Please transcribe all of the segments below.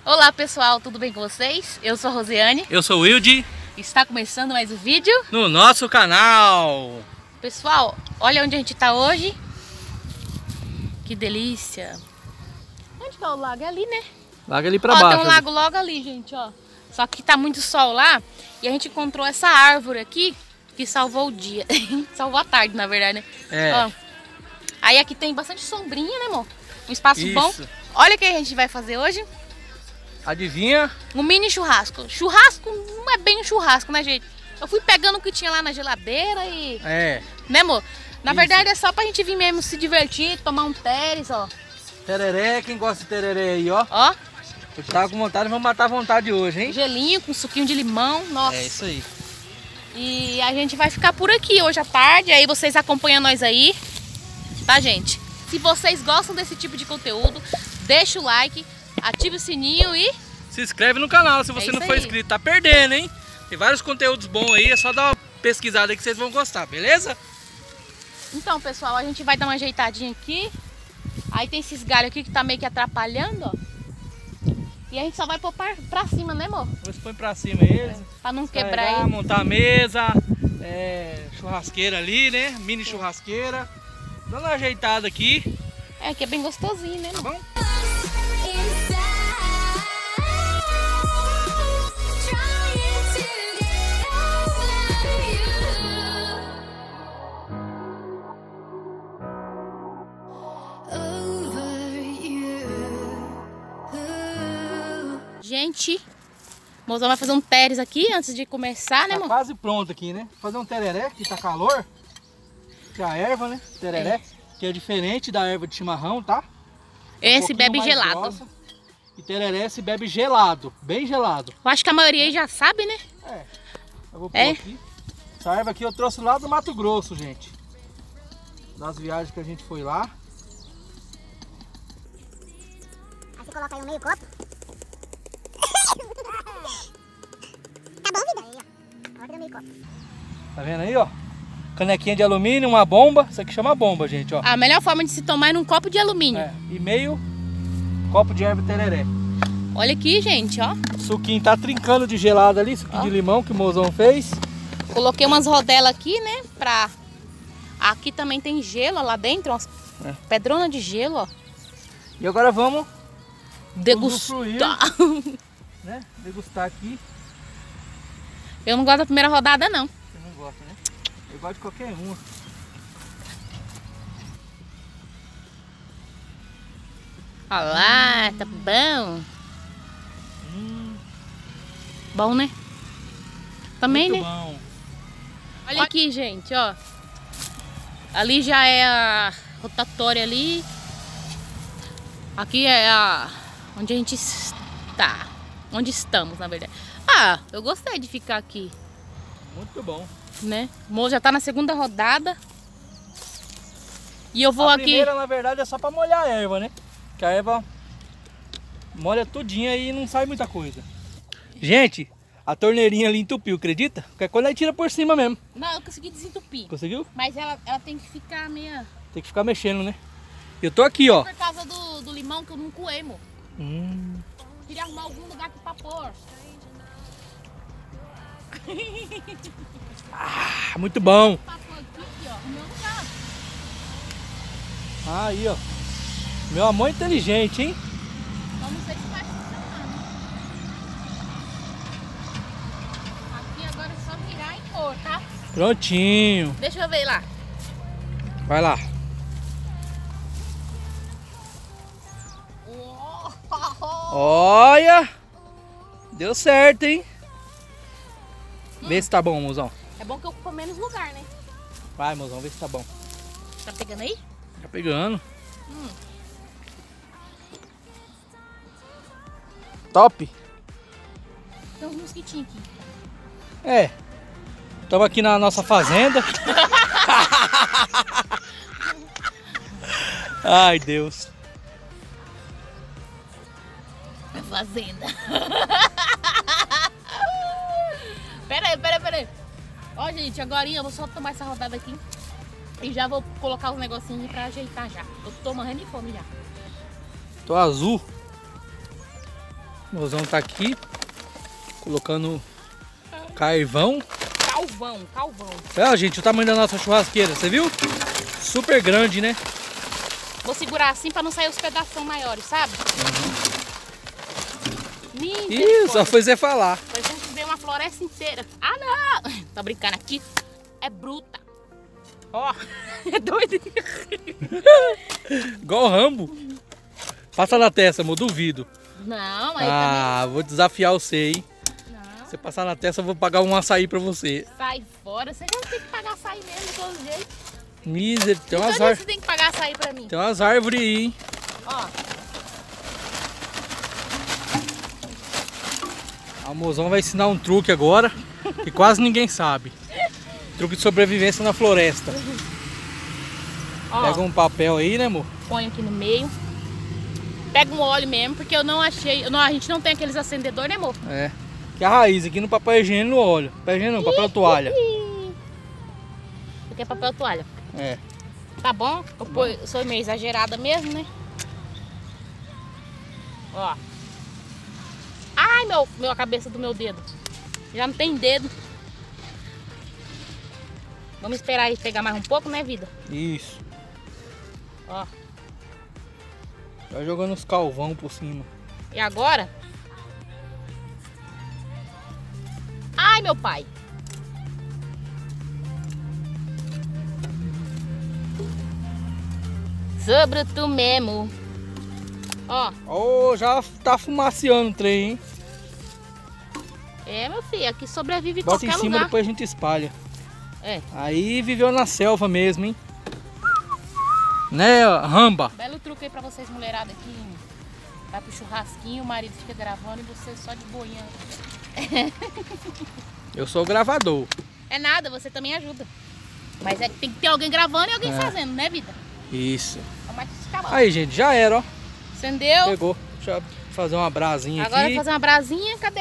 Olá pessoal, tudo bem com vocês? Eu sou a Rosiane. Eu sou o Wilde. Está começando mais um vídeo no nosso canal. Pessoal, olha onde a gente está hoje. Que delícia. Onde que é o lago? É ali, né? Lago ali pra baixo. Tem um lago logo ali, gente, ó. Só que tá muito sol lá. E a gente encontrou essa árvore aqui que salvou o dia. Salvou a tarde, na verdade, né? É. Ó. Aí aqui tem bastante sombrinha, né, amor? Um espaço Isso. bom. Olha o que a gente vai fazer hoje. Adivinha? Um mini churrasco. Churrasco não é bem um churrasco, né, gente? Eu fui pegando o que tinha lá na geladeira e... É. Né, amor? Na Isso. verdade é só pra gente vir mesmo se divertir, tomar um teres, ó. Tereré, quem gosta de tereré aí, ó. Ó. Eu tava com vontade, vamos matar a vontade hoje, hein? Gelinho com suquinho de limão, nossa. É isso aí. E a gente vai ficar por aqui hoje à tarde, aí vocês acompanham nós aí, tá, gente? Se vocês gostam desse tipo de conteúdo, deixa o like, ative o sininho e... Se inscreve no canal se você não for inscrito, tá perdendo, hein? Tem vários conteúdos bons aí, é só dar uma pesquisada aí que vocês vão gostar, beleza? Então, pessoal, a gente vai dar uma ajeitadinha aqui. Aí tem esses galhos aqui que tá meio que atrapalhando, ó. E a gente só vai pôr pra cima, né, amor? Você põe pra cima eles. Pra não quebrar ele. Montar a mesa, churrasqueira ali, né? Mini churrasqueira. Dando uma ajeitada aqui. É, que é bem gostosinho, né, tá amor? bom? Gente, o mozão vai fazer um teres aqui antes de começar, né, amor? Tá quase pronto aqui, né? Fazer um tereré, que tá calor. Que é a erva, né? Tereré, que é diferente da erva de chimarrão, tá? Esse bebe gelado. Grossa. E tereré se bebe gelado, bem gelado. Eu acho que a maioria aí já sabe, né? É. Eu vou pôr aqui. Essa erva aqui eu trouxe lá do Mato Grosso, gente. Das viagens que a gente foi lá. Aí você coloca aí um meio copo. Tá bom, vida? Aí, ó. Coloca no meio copo. Tá vendo aí, ó? Canequinha de alumínio, uma bomba. Isso aqui chama bomba, gente, ó. A melhor forma de se tomar é num copo de alumínio. É, e meio copo de erva tereré. Olha aqui, gente, ó. Suquinho tá trincando de gelado ali, suquinho de limão que o mozão fez. Coloquei umas rodelas aqui, né, pra... Aqui também tem gelo lá dentro, umas pedronas de gelo, ó. E agora vamos degustar. Né? Degustar aqui. Eu não gosto da primeira rodada, não. Você não gosta, né? Eu gosto de qualquer uma. Olha lá, tá bom. Bom, né? Também, muito né? Bom. Olha aqui, gente, ó. Ali já é a rotatória ali. Aqui é a... onde a gente está. Onde estamos, na verdade. Ah, eu gostei de ficar aqui. Muito bom. Né? O moço já tá na segunda rodada. E eu vou aqui... A primeira, na verdade, é só pra molhar a erva, né? Que a erva molha tudinha e não sai muita coisa. Gente, a torneirinha ali entupiu, acredita? Qualquer coisa aí tira por cima mesmo. Não, eu consegui desentupir. Conseguiu? Mas ela tem que ficar meio... Tem que ficar mexendo, né? Eu tô aqui, ó. Por causa do limão que eu não coei, amor. Queria arrumar algum lugar aqui pra pôr. Ah, muito bom. Pra pôr aqui, ó, no meu lugar. Aí, ó. Meu amor inteligente, hein? Então não sei se vai funcionar, né? Aqui agora é só virar e pôr, tá? Prontinho. Deixa eu ver lá. Vai lá. Olha! Deu certo, hein? Vê se tá bom, mozão. É bom que eu ocupo menos lugar, né? Vai, mozão, vê se tá bom. Tá pegando aí? Tá pegando. Top. Tem uns mosquitinhos aqui. É. Estamos aqui na nossa fazenda. Ai, Deus. A fazenda. Pera aí. Ó, gente, agora eu vou só tomar essa rodada aqui. E já vou colocar os negocinhos pra ajeitar já. Eu tô morrendo de fome já. Tô azul. O mozão tá aqui, colocando carvão. Calvão. Olha, gente, o tamanho da nossa churrasqueira, você viu? Super grande, né? Vou segurar assim pra não sair os pedaços maiores, sabe? Ih, só foi você falar. Depois a gente vê uma floresta inteira. Ah, não! Tô brincando aqui. É bruta. Ó, é doido. Igual o Rambo. Passa na testa, amor, duvido. Não, aí Vou desafiar você, hein? também. Não, Se você passar na testa, eu vou pagar um açaí pra você. sai fora. Você já tem que pagar açaí mesmo, de todo jeito. Miser, tem umas Todo dia árvores. você tem que pagar açaí pra mim. Tem umas árvores aí, hein? Ó, A mozão vai ensinar um truque agora, que quase ninguém sabe. Truque de sobrevivência na floresta. ó. Pega um papel aí, né, amor? Põe aqui no meio. Pega um óleo mesmo, porque eu não achei. A gente não tem aqueles acendedores, né, amor? É. Que a raiz aqui no papel higiênico no óleo. Papel higiênico não, papel toalha. Aqui é papel toalha. É. Tá bom? Eu sou meio exagerada mesmo, né? Ó. Ai, a cabeça do meu dedo. Já não tem dedo. Vamos esperar aí pegar mais um pouco, né, vida? Isso. Ó. Vai jogando os calvão por cima. E agora? Ai, meu pai. Sobre tu mesmo. Ó. Ô, já tá fumaciando o trem, hein? É, meu filho, aqui sobrevive em Bota em qualquer cima, lugar. depois a gente espalha. É. Aí viveu na selva mesmo, hein? Né, Ramba? Belo truque aí pra vocês, mulherada, aqui. Vai pro churrasquinho, o marido fica gravando e você só de boinha. Eu sou o gravador. É nada, você também ajuda. Mas é que tem que ter alguém gravando e alguém É. fazendo, né, vida? Isso. Mas tá bom. Aí, gente, já era, ó. Acendeu. Pegou. Deixa eu fazer uma brasinha Agora aqui. fazer uma brasinha. Cadê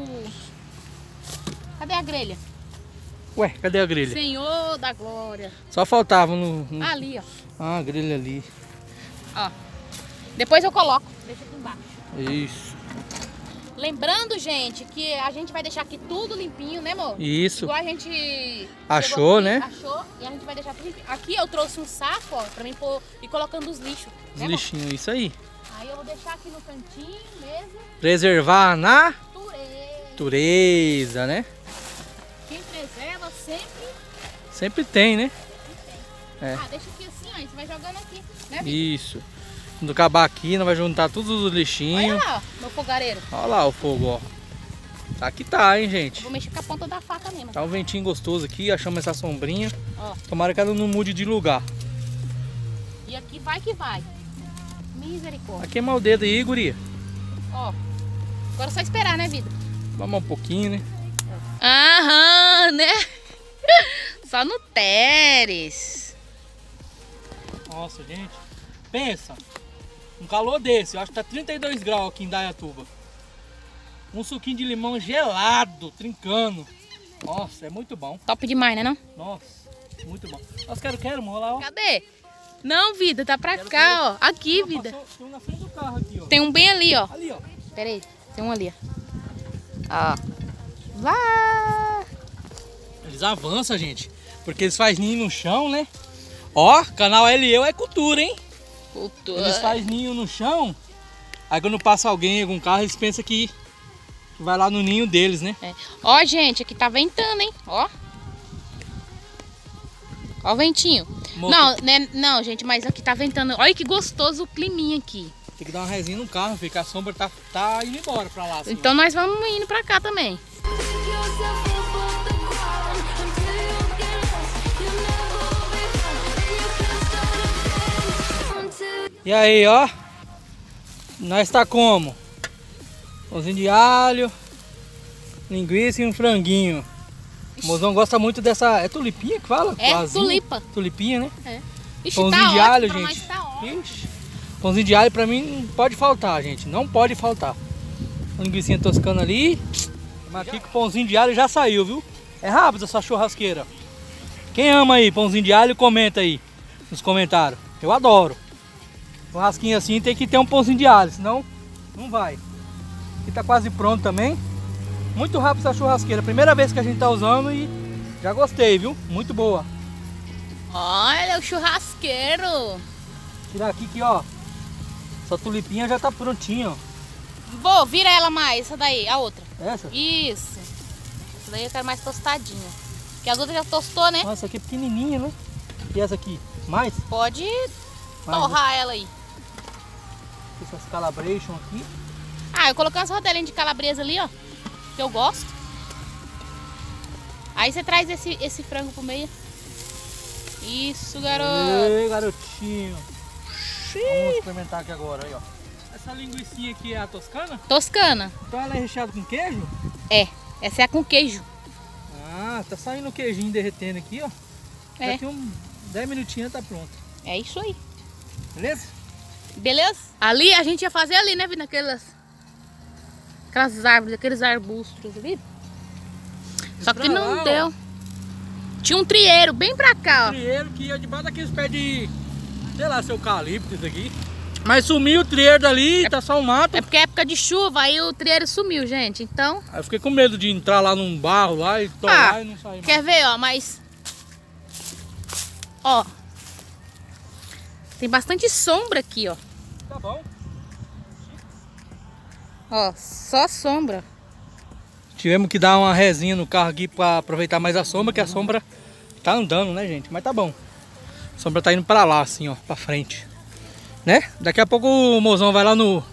a grelha? Ué, cadê a grelha? Senhor da glória. Só faltava no... Ali, ó. Ah, a grelha ali. Ó. Depois eu coloco. Deixa aqui embaixo. Isso. Lembrando, gente, que a gente vai deixar aqui tudo limpinho, né, amor? Isso. Igual a gente Achou, chegou aqui, né? Achou e a gente vai deixar tudo limpinho. Aqui eu trouxe um saco, ó, pra mim pôr e colocando os lixos. Os né, amor? lixinhos, isso aí. Aí eu vou deixar aqui no cantinho mesmo. Preservar na Natureza. natureza, né? Quem preserva sempre Sempre tem, né? tem. É. Ah, deixa aqui assim, ó. Você vai jogando aqui, né, Vitor? Isso. Quando acabar aqui, nós vamos juntar todos os Olha lixinhos. lá, ó, meu fogareiro. Olha lá o fogo, ó. Tá que tá, hein, gente. Vou mexer com a ponta da faca mesmo. Tá um ventinho gostoso aqui, achamos essa sombrinha. Ó. Tomara que ela não mude de lugar. E aqui vai que vai. Misericórdia. Vai queimar o dedo aí, guria. Ó. Agora é só esperar, né, vida? Vamos um pouquinho, né? Aham, né? Só no Teres. Nossa, gente. Pensa. Um calor desse. Eu acho que tá 32 graus aqui em Dayatuba. Um suquinho de limão gelado, trincando. Nossa, é muito bom. Top demais, né, não? Nossa, muito bom. Nossa, quero, amor. Olha lá, ó. Cadê? Não, vida, tá pra cá, ó. Aqui, Ó, vida. passou- Tem um na frente do carro aqui, ó. Tem um bem ali, ó. Ali, ó. Pera aí, tem um ali, ó. Ó. Vai. Eles avançam, gente. Porque eles fazem ninho no chão, né? Ó, canal LEU é cultura, hein? Eles fazem ninho no chão. Aí quando passa alguém em algum carro, eles pensam que vai lá no ninho deles, né? É. Ó, gente, aqui tá ventando, hein? Ó. Ó o ventinho. Moto. Não, né, não, gente, mas aqui tá ventando. Olha que gostoso o climinha aqui. Tem que dar uma resinha no carro, porque a sombra tá indo embora pra lá. Assim, Então nós vamos indo pra cá também. E aí, ó. Nós tá como? Pãozinho de alho, linguiça e um franguinho. O mozão gosta muito dessa... É tulipinha que fala? É, Asinha? tulipa. Tulipinha, né? É. Ixi, Pãozinho tá de ótimo, alho, pra gente. nós tá ótimo. Ixi. Pãozinho de alho pra mim não pode faltar, gente. Não pode faltar. Uma linguiça toscana ali. Mas aqui com o pãozinho de alho já saiu, viu? É rápido essa churrasqueira. Quem ama aí pãozinho de alho, comenta aí nos comentários. Eu adoro. Churrasquinho assim tem que ter um pãozinho de alho, senão não vai. E tá quase pronto também. Muito rápido essa churrasqueira. Primeira vez que a gente tá usando e já gostei, viu? Muito boa. Olha o churrasqueiro. Tirar aqui que, ó. Essa tulipinha já tá prontinha, ó. Vou, vira ela mais, essa daí, a outra. Essa? Isso. Essa daí eu quero mais tostadinha. Porque as outras já tostou, né? Nossa, essa aqui é pequenininha, né? E essa aqui? Mais? Pode Mais, torrar ela aí. Essas calabration aqui. Ah, eu coloquei umas rodelinhas de calabresa ali, ó. Que eu gosto. Aí você traz esse frango pro meio. Isso, garoto. Ei, garotinho. Vamos experimentar aqui agora, aí, ó. Essa linguicinha aqui é a toscana? Toscana. Então ela é recheada com queijo? É, essa é a com queijo. Ah, tá saindo o queijinho derretendo aqui, ó. É. Daqui uns 10 minutinhos tá pronto. É isso aí. Beleza? Beleza? Ali a gente ia fazer ali, né, Vina? Aquelas árvores, aqueles arbustos ali. Só que Pra não lá, deu. ó. Tinha um trieiro bem pra cá, ó. Trieiro que ia debaixo daqueles pés de, sei lá, seu eucalipto isso aqui. Mas sumiu o trieiro dali, tá só um mato. É porque é época de chuva, aí o trieiro sumiu, gente. Então, Aí eu fiquei com medo de entrar lá num barro lá e torar e não sair mais. quer ver, ó, mas... Ó. Tem bastante sombra aqui, ó. Tá bom. Ó, só sombra. Tivemos que dar uma resinha no carro aqui pra aproveitar mais a sombra, que a sombra tá andando, né, gente? Mas tá bom. A sombra tá indo pra lá, assim, ó, pra frente. Né? Daqui a pouco o mozão vai lá no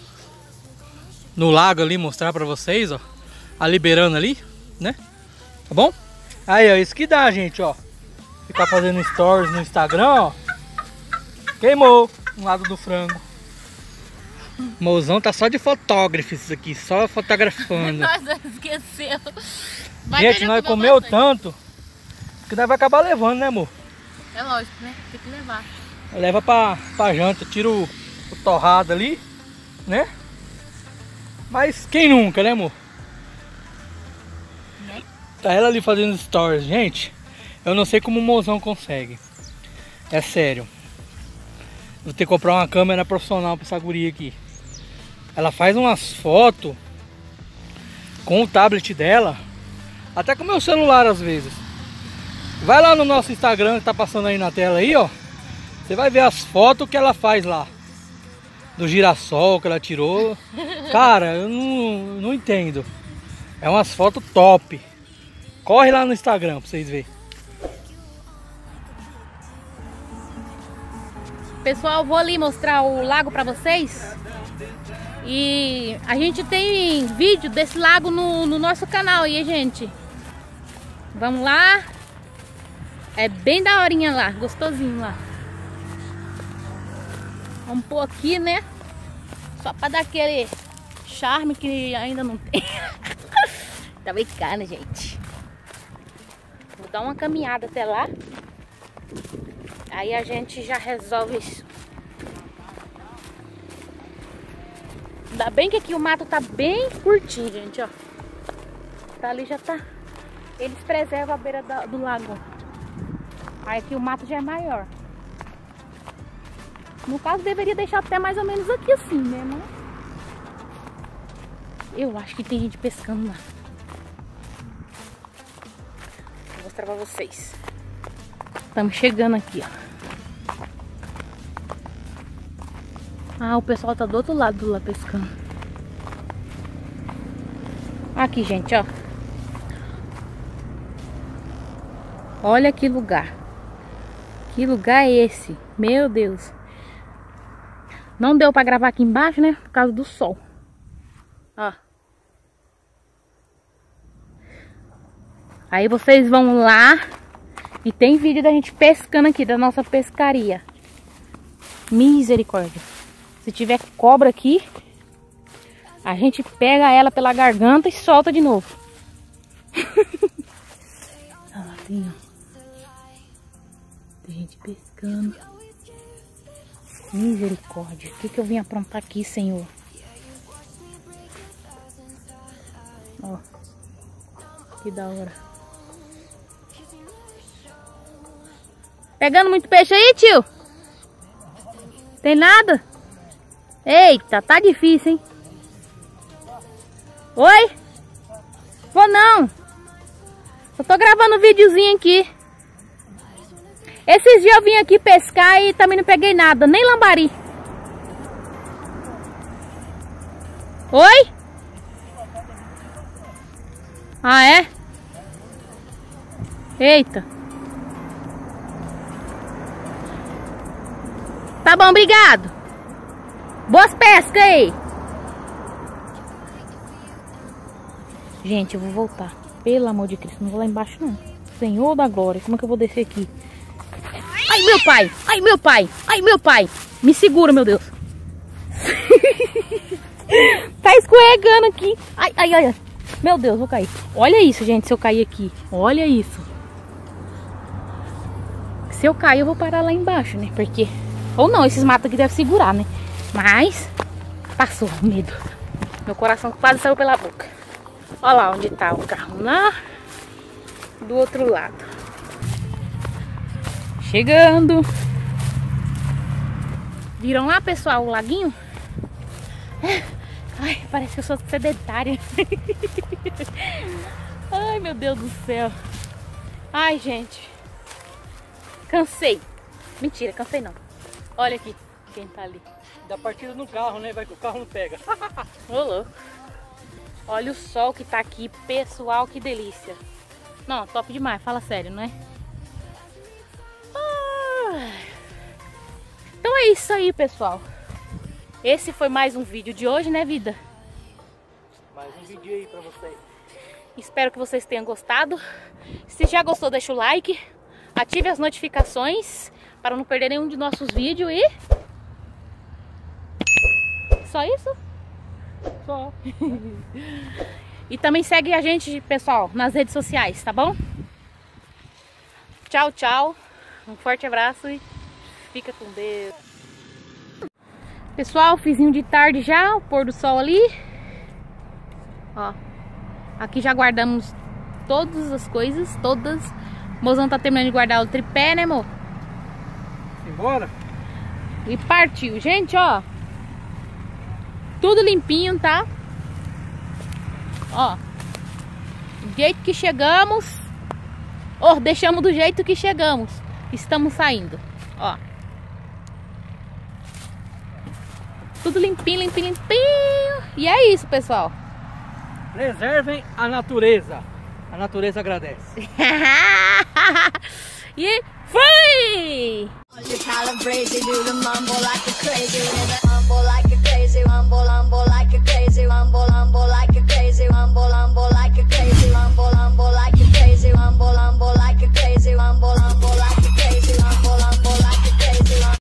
lago ali mostrar pra vocês, ó. A liberando ali, né? Tá bom? Aí, ó, isso que dá, gente, ó. Ficar fazendo stories no Instagram, ó. Queimou um lado do frango. O mozão tá só de fotógrafo isso aqui, só fotografando. Nossa, esqueceu. Gente, nós comeu tanto que nós vai acabar levando, né, amor? É lógico, né? Tem que levar. Leva pra janta, tira o torrado ali, né? Mas quem nunca, né, amor? Né? Tá ela ali fazendo stories. Gente, eu não sei como o mozão consegue. É sério. Vou ter que comprar uma câmera profissional pra essa guria aqui. Ela faz umas fotos com o tablet dela, até com o meu celular às vezes. Vai lá no nosso Instagram que tá passando aí na tela aí, ó. Você vai ver as fotos que ela faz lá. Do girassol que ela tirou. Cara, eu não entendo. É umas fotos top. Corre lá no Instagram pra vocês verem. Pessoal, vou ali mostrar o lago pra vocês. E a gente tem vídeo desse lago no nosso canal aí, gente. Vamos lá. É bem daorinha lá, gostosinho lá. Vamos pôr aqui, né? Só pra dar aquele charme que ainda não tem. Tá bem caro, gente. Vou dar uma caminhada até lá. Aí a gente já resolve isso. Ainda bem que aqui o mato tá bem curtinho, gente, ó. Tá ali já tá. Eles preservam a beira do lago. Aí aqui o mato já é maior. No caso deveria deixar até mais ou menos aqui assim, né, mano? Eu acho que tem gente pescando lá. Vou mostrar pra vocês. Estamos chegando aqui, ó. Ah, o pessoal tá do outro lado lá pescando. Aqui, gente, ó. Olha que lugar. Que lugar é esse? Meu Deus. Não deu pra gravar aqui embaixo, né? Por causa do sol. Ó. Aí vocês vão lá. E tem vídeo da gente pescando aqui, da nossa pescaria. Misericórdia. Se tiver cobra aqui, a gente pega ela pela garganta e solta de novo. Olha lá, tem gente pescando. Misericórdia. O que eu vim aprontar aqui, Senhor? Ó. Que da hora. Pegando muito peixe aí, tio? Tem nada? Eita, tá difícil, hein? Oi? Vou não. Só tô gravando um videozinho aqui. Esses dias eu vim aqui pescar e também não peguei nada, nem lambari. Oi? Ah, é? Eita. Tá bom, obrigado. Boas pescas aí. Gente, eu vou voltar. Pelo amor de Cristo, não vou lá embaixo não. Senhor da glória, como é que eu vou descer aqui? Ai, meu pai! Ai, meu pai! Ai, meu pai! Me segura, meu Deus! Tá escorregando aqui. Ai, ai, ai. Meu Deus, vou cair. Olha isso, gente, se eu cair aqui. Olha isso. Se eu cair, eu vou parar lá embaixo, né? Porque... Ou não, esses matos aqui devem segurar, né? Mas... Passou o medo. Meu coração quase saiu pela boca. Olha lá onde tá o carro. Lá do outro lado. Chegando. Viram lá, pessoal, o laguinho? Ai, parece que eu sou sedentária. Ai, meu Deus do céu. Ai, gente. Cansei. Mentira, cansei não. Olha aqui quem tá ali. Dá partida no carro, né? Vai que o carro não pega. Ô, louco. Olha o sol que tá aqui, pessoal, que delícia. Não, top demais, fala sério, não é? Então é isso aí, pessoal. Esse foi mais um vídeo de hoje, né, vida? Mais um vídeo aí pra vocês. Espero que vocês tenham gostado. Se já gostou, deixa o like. Ative as notificações para não perder nenhum de nossos vídeos e... Só isso? Só. E também segue a gente, pessoal, nas redes sociais, tá bom? Tchau, tchau. Um forte abraço e fica com Deus. Pessoal, fizinho de tarde já, o pôr do sol ali. Ó, aqui já guardamos todas as coisas, todas. O mozão tá terminando de guardar o tripé, né, amor? Simbora? E partiu. Gente, ó. Tudo limpinho, tá? Ó. Do jeito que chegamos. Ó, deixamos do jeito que chegamos. Estamos saindo. Ó. Tudo limpinho, limpinho, limpinho. E é isso, pessoal. Preservem a natureza. A natureza agradece. E fui! Calibrate, do the mumble like a crazy, rumble like a crazy, rumble like a crazy, rumble.